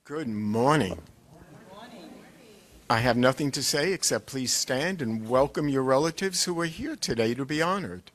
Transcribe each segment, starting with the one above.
Good morning. I have nothing to say except please stand and welcome your relatives who are here today to be honored.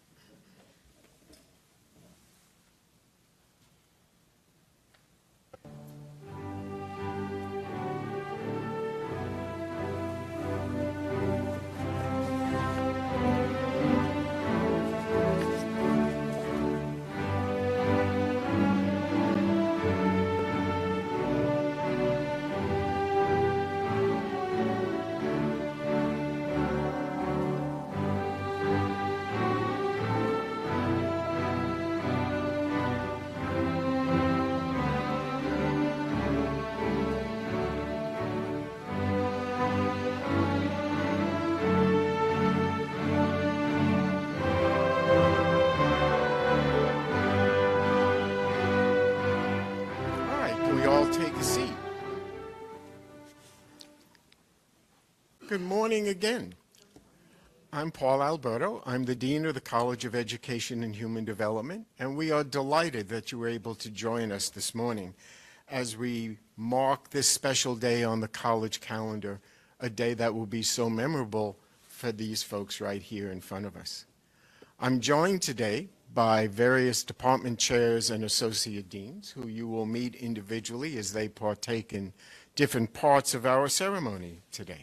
Good morning again. I'm Paul Alberto. I'm the Dean of the College of Education and Human Development, and we are delighted that you were able to join us this morning as we mark this special day on the college calendar, a day that will be so memorable for these folks right here in front of us. I'm joined today by various department chairs and associate deans who you will meet individually as they partake in different parts of our ceremony today.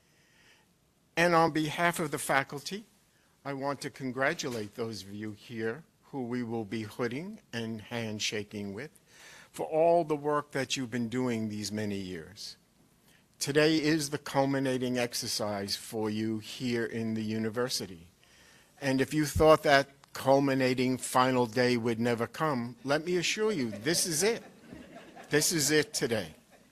And on behalf of the faculty, I want to congratulate those of you here who we will be hooding and handshaking with for all the work that you've been doing these many years. Today is the culminating exercise for you here in the university. And if you thought that culminating final day would never come, let me assure you, this is it. This is it today.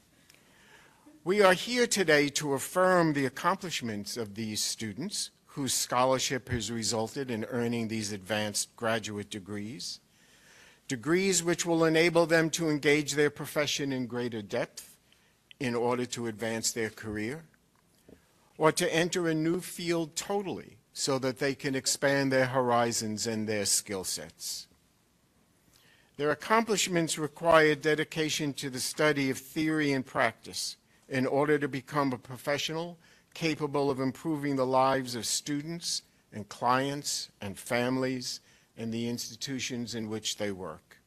We are here today to affirm the accomplishments of these students whose scholarship has resulted in earning these advanced graduate degrees, degrees which will enable them to engage their profession in greater depth in order to advance their career, or to enter a new field totally so that they can expand their horizons and their skill sets. Their accomplishments require dedication to the study of theory and practice in order to become a professional capable of improving the lives of students and clients and families and the institutions in which they work,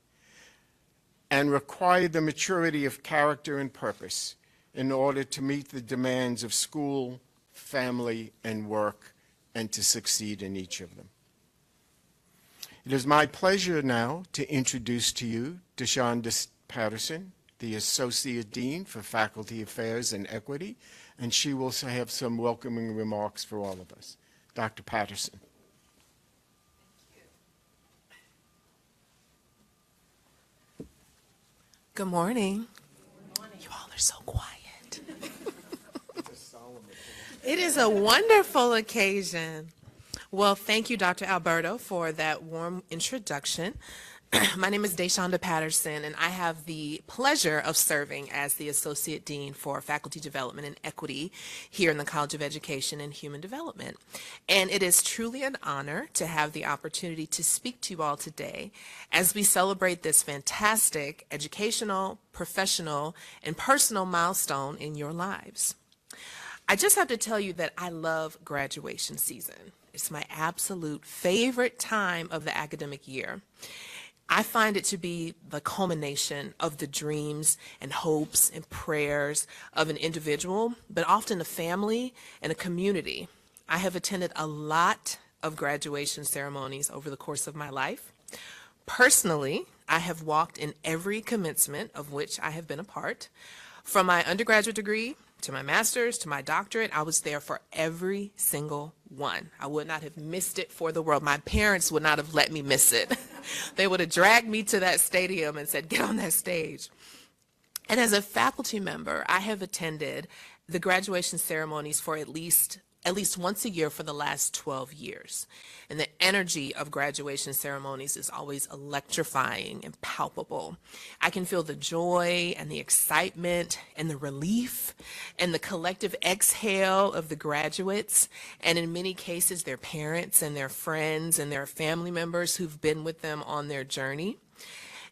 and require the maturity of character and purpose in order to meet the demands of school, family, and work, and to succeed in each of them. It is my pleasure now to introduce to you DeShonda Patterson, the Associate Dean for Faculty Affairs and Equity, and she will have some welcoming remarks for all of us. Dr. Patterson. Good morning. You all are so quiet. It is a wonderful occasion. Well, thank you, Dr. Alberto, for that warm introduction. My name is DeShonda Patterson, and I have the pleasure of serving as the Associate Dean for Faculty Development and Equity here in the College of Education and Human Development. And it is truly an honor to have the opportunity to speak to you all today as we celebrate this fantastic educational, professional, and personal milestone in your lives. I just have to tell you that I love graduation season. It's my absolute favorite time of the academic year. I find it to be the culmination of the dreams and hopes and prayers of an individual, but often a family and a community. I have attended a lot of graduation ceremonies over the course of my life. Personally, I have walked in every commencement of which I have been a part. From my undergraduate degree to my master's to my doctorate, I was there for every single one. I would not have missed it for the world. My parents would not have let me miss it. They would have dragged me to that stadium and said, get on that stage. And as a faculty member, I have attended the graduation ceremonies for at least once a year for the last 12 years. And the energy of graduation ceremonies is always electrifying and palpable. I can feel the joy and the excitement and the relief and the collective exhale of the graduates, and in many cases their parents and their friends and their family members who've been with them on their journey.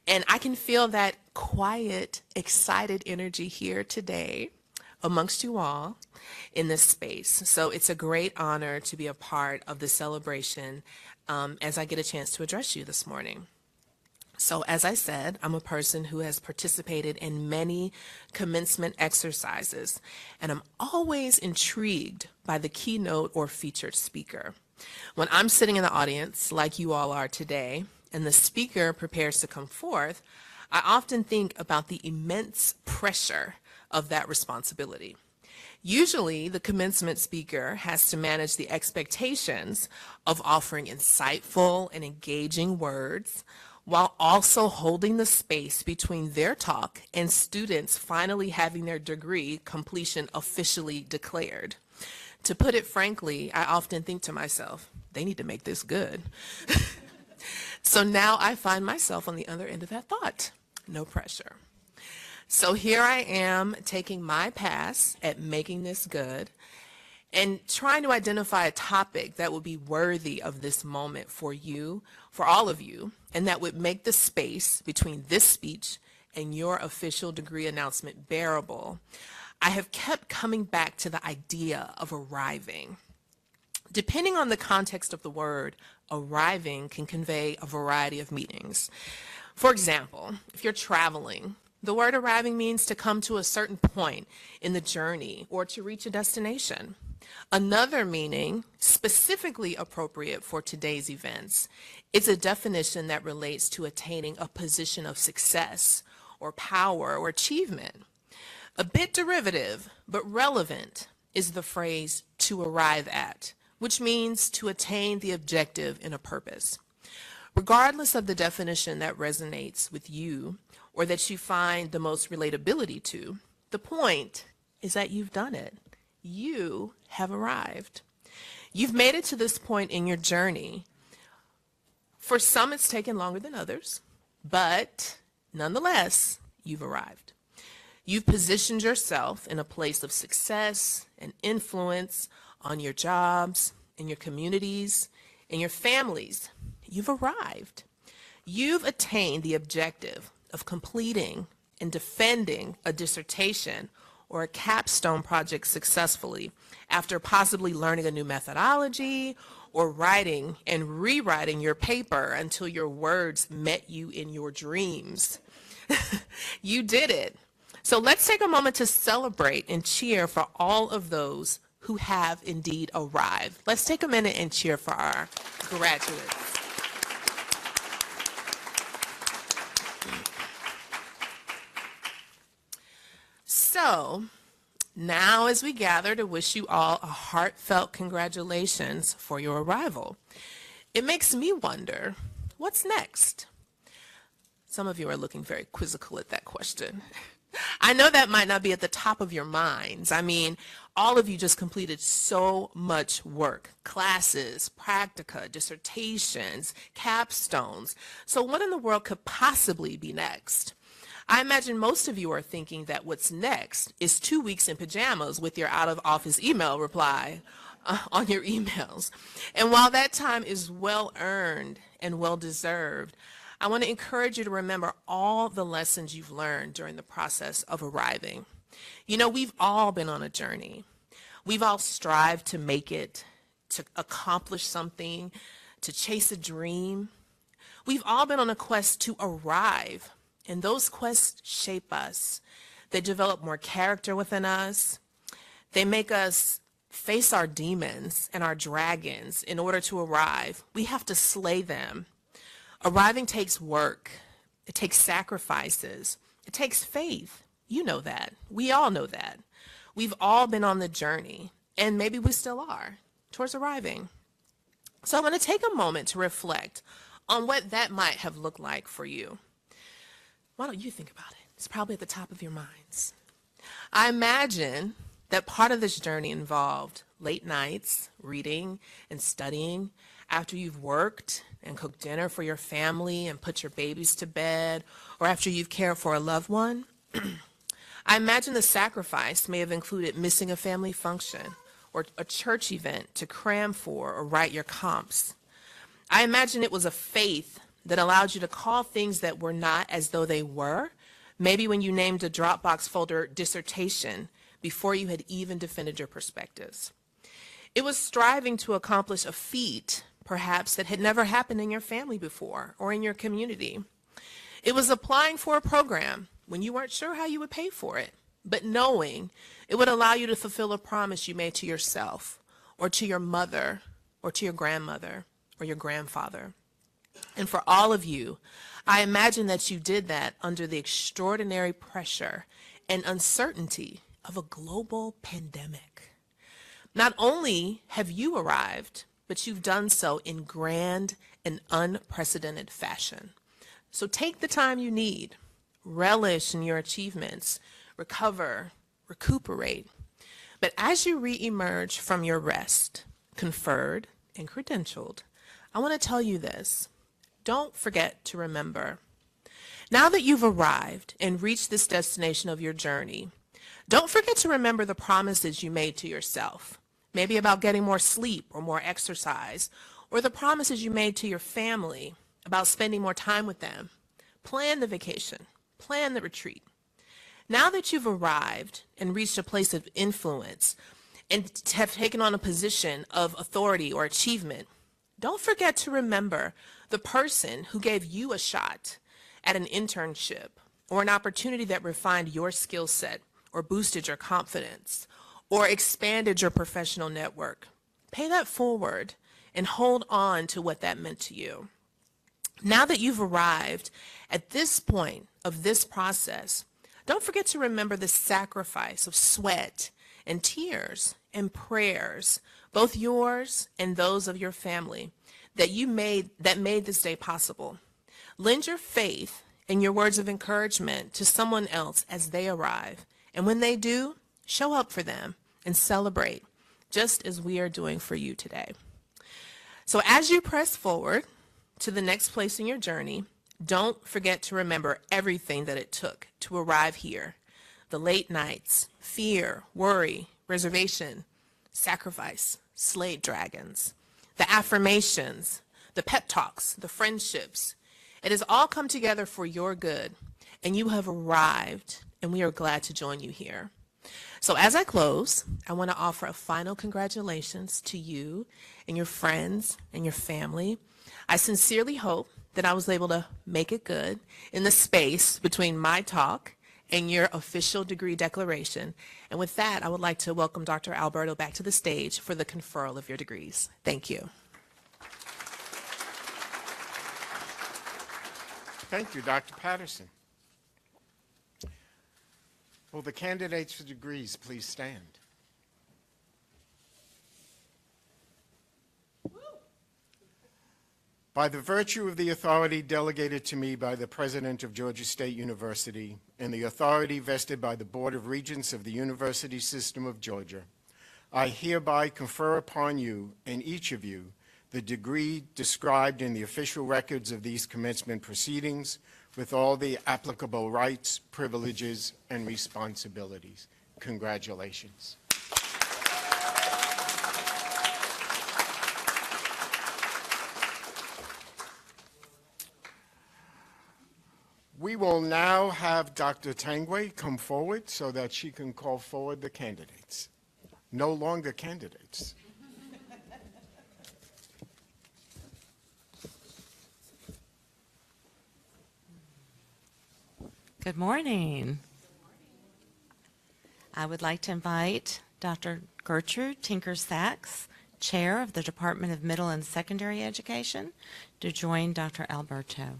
And I can feel that quiet, excited energy here today amongst you all in this space. So it's a great honor to be a part of the celebration as I get a chance to address you this morning. So as I said, I'm a person who has participated in many commencement exercises, and I'm always intrigued by the keynote or featured speaker. When I'm sitting in the audience, like you all are today, and the speaker prepares to come forth, I often think about the immense pressure of that responsibility. Usually, the commencement speaker has to manage the expectations of offering insightful and engaging words, while also holding the space between their talk and students finally having their degree completion officially declared. To put it frankly, I often think to myself, they need to make this good. So now I find myself on the other end of that thought. No pressure. So here I am taking my pass at making this good and trying to identify a topic that would be worthy of this moment for you, for all of you, and that would make the space between this speech and your official degree announcement bearable. I have kept coming back to the idea of arriving. Depending on the context of the word, arriving can convey a variety of meanings. For example, if you're traveling, the word arriving means to come to a certain point in the journey or to reach a destination. Another meaning, specifically appropriate for today's events, is a definition that relates to attaining a position of success or power or achievement. A bit derivative, but relevant, is the phrase to arrive at, which means to attain the objective in a purpose. Regardless of the definition that resonates with you or that you find the most relatability to, the point is that you've done it. You have arrived. You've made it to this point in your journey. For some, it's taken longer than others, but nonetheless, you've arrived. You've positioned yourself in a place of success and influence on your jobs, in your communities, in your families. You've arrived. You've attained the objective of completing and defending a dissertation or a capstone project successfully after possibly learning a new methodology or writing and rewriting your paper until your words met you in your dreams. You did it. So let's take a moment to celebrate and cheer for all of those who have indeed arrived. Let's take a minute and cheer for our graduates. So now as we gather to wish you all a heartfelt congratulations for your arrival, it makes me wonder, what's next? Some of you are looking very quizzical at that question. I know that might not be at the top of your minds. I mean, all of you just completed so much work, classes, practica, dissertations, capstones. So what in the world could possibly be next? I imagine most of you are thinking that what's next is 2 weeks in pajamas with your out-of-office email reply on your emails. And while that time is well-earned and well-deserved, I want to encourage you to remember all the lessons you've learned during the process of arriving. You know, we've all been on a journey. We've all strived to make it, to accomplish something, to chase a dream. We've all been on a quest to arrive. And those quests shape us. They develop more character within us. They make us face our demons and our dragons in order to arrive. We have to slay them. Arriving takes work. It takes sacrifices. It takes faith. You know that. We all know that. We've all been on the journey, and maybe we still are, towards arriving. So I'm going to take a moment to reflect on what that might have looked like for you. Why don't you think about it? It's probably at the top of your minds. I imagine that part of this journey involved late nights, reading and studying after you've worked and cooked dinner for your family and put your babies to bed, or after you've cared for a loved one. I imagine the sacrifice may have included missing a family function or a church event to cram for or write your comps. I imagine it was a faith that allowed you to call things that were not as though they were, maybe when you named a Dropbox folder dissertation before you had even defended your perspectives. It was striving to accomplish a feat, perhaps, that had never happened in your family before or in your community. It was applying for a program when you weren't sure how you would pay for it, but knowing it would allow you to fulfill a promise you made to yourself or to your mother or to your grandmother or your grandfather. And for all of you, I imagine that you did that under the extraordinary pressure and uncertainty of a global pandemic. Not only have you arrived, but you've done so in grand and unprecedented fashion. So take the time you need, relish in your achievements, recover, recuperate. But as you re-emerge from your rest, conferred and credentialed, I want to tell you this. Don't forget to remember. Now that you've arrived and reached this destination of your journey, don't forget to remember the promises you made to yourself, maybe about getting more sleep or more exercise, or the promises you made to your family about spending more time with them. Plan the vacation, plan the retreat. Now that you've arrived and reached a place of influence and have taken on a position of authority or achievement, don't forget to remember the person who gave you a shot at an internship or an opportunity that refined your skill set or boosted your confidence or expanded your professional network. Pay that forward and hold on to what that meant to you. Now that you've arrived at this point of this process, don't forget to remember the sacrifice of sweat and tears and prayers, both yours and those of your family, that made this day possible. Lend your faith and your words of encouragement to someone else as they arrive. And when they do, show up for them and celebrate, just as we are doing for you today. So as you press forward to the next place in your journey, don't forget to remember everything that it took to arrive here. The late nights, fear, worry, reservation, sacrifice, slave dragons, the affirmations, the pep talks, the friendships. It has all come together for your good, and you have arrived, and we are glad to join you here. So as I close, I want to offer a final congratulations to you and your friends and your family. I sincerely hope that I was able to make it good in the space between my talk and your official degree declaration. And with that, I would like to welcome Dr. Alberto back to the stage for the conferral of your degrees. Thank you. Thank you, Dr. Patterson. Will the candidates for degrees please stand? By the virtue of the authority delegated to me by the President of Georgia State University and the authority vested by the Board of Regents of the University System of Georgia, I hereby confer upon you and each of you the degree described in the official records of these commencement proceedings with all the applicable rights, privileges, and responsibilities. Congratulations. We will now have Dr. Tangwe come forward so that she can call forward the candidates. No longer candidates. Good morning. I would like to invite Dr. Gertrude Tinker-Sachs, Chair of the Department of Middle and Secondary Education, to join Dr. Alberto.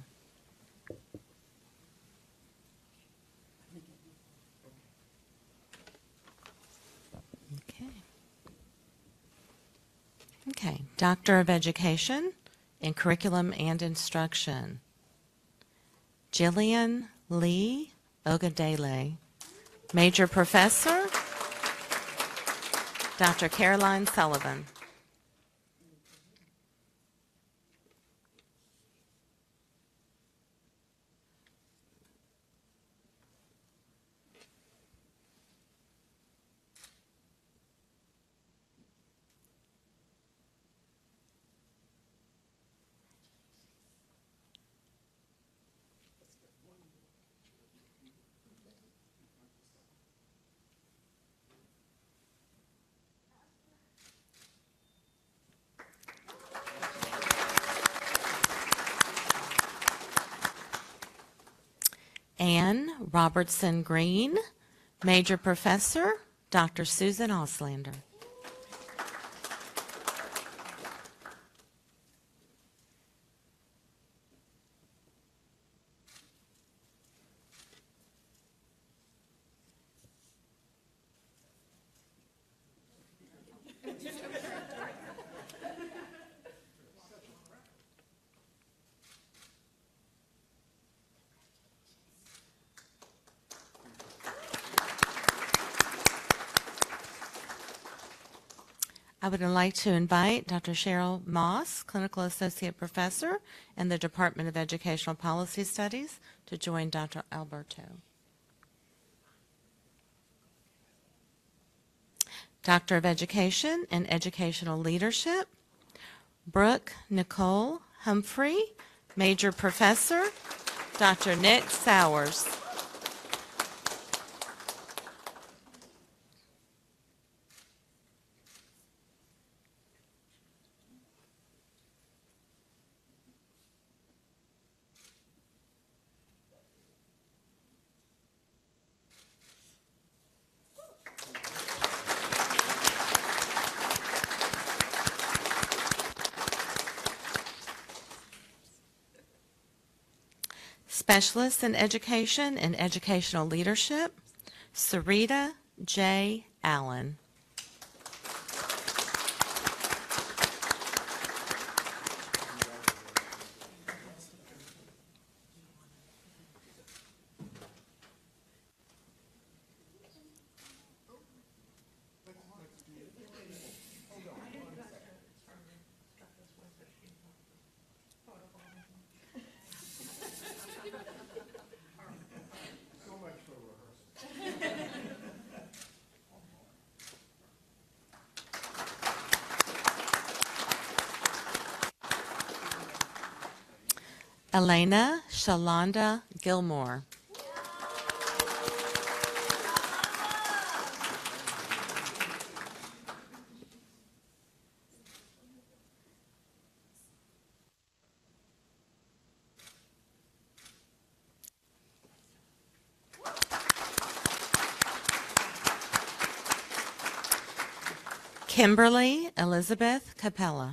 Okay. Doctor of Education in Curriculum and Instruction, Jillian Lee Ogadele. Major Professor, Dr. Caroline Sullivan. Ann Robertson Green, Major Professor, Dr. Susan Auslander. I would like to invite Dr. Cheryl Moss, Clinical Associate Professor in the Department of Educational Policy Studies, to join Dr. Alberto. Doctor of Education and Educational Leadership, Brooke Nicole Humphrey, Major Professor, Dr. Nick Sowers. Specialist in Education and Educational Leadership, Sarita J. Allen. Elena Shalonda Gilmore. Kimberly Elizabeth Capella.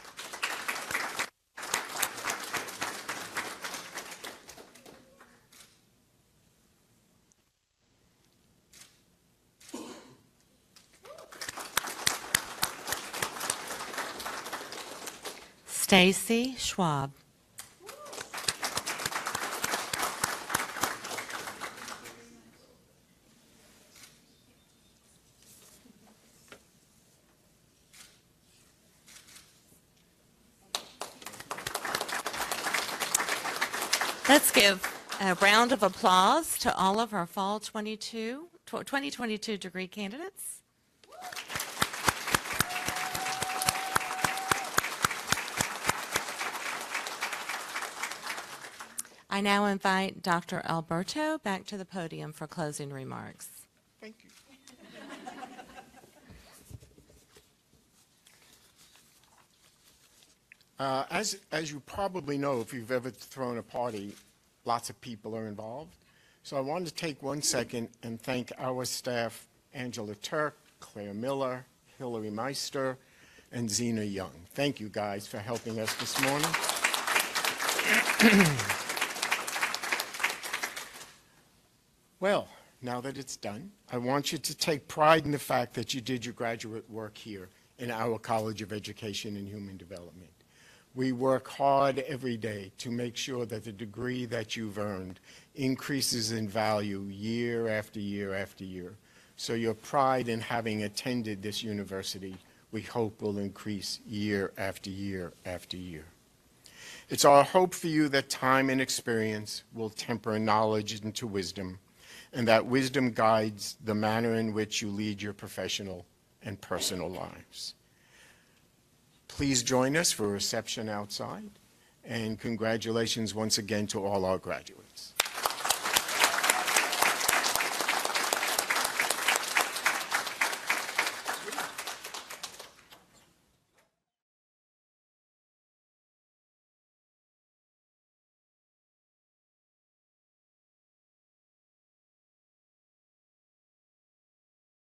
Stacy Schwab. Let's give a round of applause to all of our Fall 2022 degree candidates. I now invite Dr. Alberto back to the podium for closing remarks. Thank you. As you probably know, if you've ever thrown a party, lots of people are involved. So I wanted to take 1 second and thank our staff, Angela Turk, Claire Miller, Hillary Meister, and Zena Young. Thank you guys for helping us this morning. Well, now that it's done, I want you to take pride in the fact that you did your graduate work here in our College of Education and Human Development. We work hard every day to make sure that the degree that you've earned increases in value year after year after year. So your pride in having attended this university, we hope, will increase year after year after year. It's our hope for you that time and experience will temper knowledge into wisdom, and that wisdom guides the manner in which you lead your professional and personal lives. Please join us for a reception outside, and congratulations once again to all our graduates.